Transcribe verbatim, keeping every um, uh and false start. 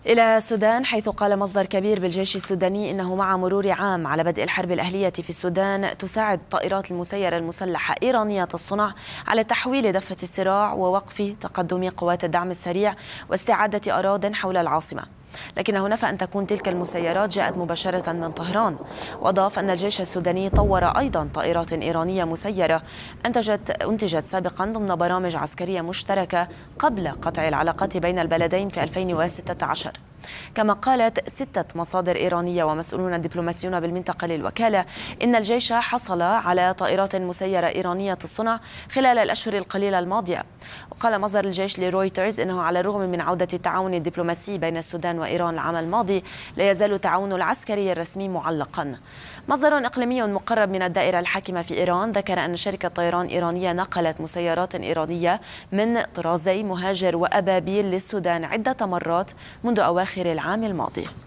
إلى السودان، حيث قال مصدر كبير بالجيش السوداني إنه مع مرور عام على بدء الحرب الأهلية في السودان تساعد الطائرات المسيرة المسلحة إيرانية الصنع على تحويل دفة الصراع ووقف تقدم قوات الدعم السريع واستعادة أراضٍ حول العاصمة. لكنه نفى أن تكون تلك المسيرات جاءت مباشرة من طهران، وأضاف أن الجيش السوداني طور أيضا طائرات إيرانية مسيرة أنتجت أنتجت سابقا ضمن برامج عسكرية مشتركة قبل قطع العلاقات بين البلدين في ألفين وستة عشر. كما قالت ستة مصادر إيرانية ومسؤولون دبلوماسيون بالمنطقة للوكالة إن الجيش حصل على طائرات مسيرة إيرانية الصنع خلال الأشهر القليلة الماضية. وقال مصدر الجيش لرويترز إنه على الرغم من عودة التعاون الدبلوماسي بين السودان وإيران العام الماضي، لا يزال التعاون العسكري الرسمي معلقا. مصدر إقليمي مقرب من الدائرة الحاكمة في إيران ذكر أن شركة طيران إيرانية نقلت مسيرات إيرانية من طرازي مهاجر وأبابيل للسودان عدة مرات منذ أواخر العام الماضي.